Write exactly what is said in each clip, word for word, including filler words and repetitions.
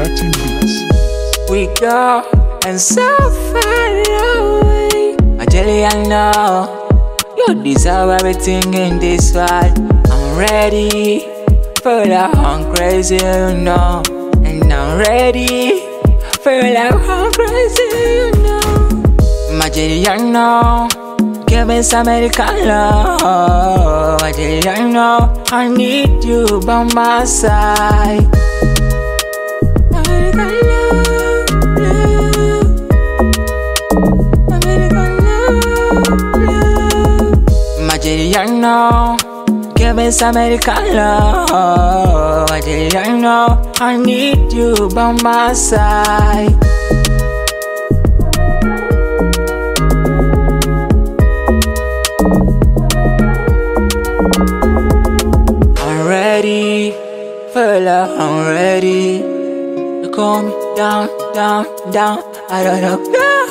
Latin beats. We go and so far away. I tell you I know you deserve everything in this world. I'm ready for that I'm crazy, you know. And I'm ready for that I'm crazy, you know. My jelly, I know. Give me some American love. My jelly, I know. I need you by my side. American love, love. American love, love. My jelly, I know. Give me some American love. My jelly, I know. I need you by my side. I'm ready for love, I'm ready. You call me down, down, down. I don't know.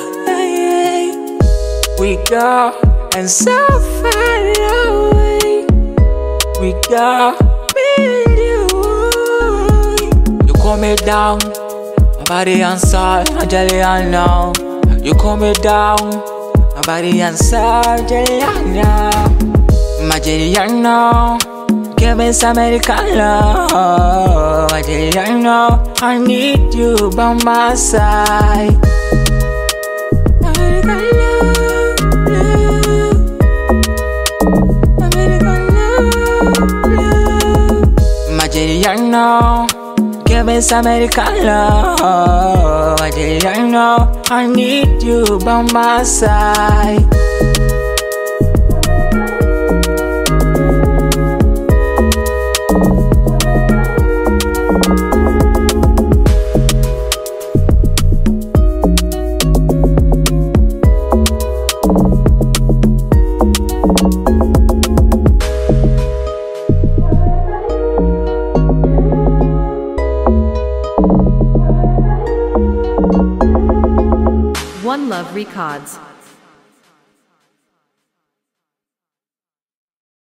We go and so far away. We go, me and you. You call me down, my body inside, I jelly I know. You call me down, my body inside, jelly I know. My jelly I know. Give me some American love. My jelly I know. I need you by my side. American love, love. American love, love. My jelly I know. Give me some American love. My jelly I know. I need you by my side. One Love Records.